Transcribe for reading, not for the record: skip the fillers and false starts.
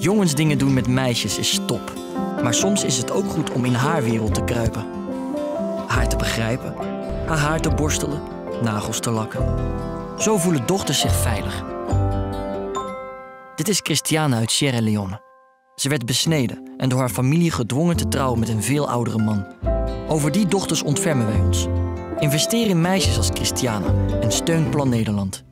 Jongensdingen doen met meisjes is top. Maar soms is het ook goed om in haar wereld te kruipen. Haar te begrijpen, haar haar te borstelen, nagels te lakken. Zo voelen dochters zich veilig. Dit is Christiana uit Sierra Leone. Ze werd besneden en door haar familie gedwongen te trouwen met een veel oudere man. Over die dochters ontfermen wij ons. Investeer in meisjes als Christiana en steun Plan Nederland.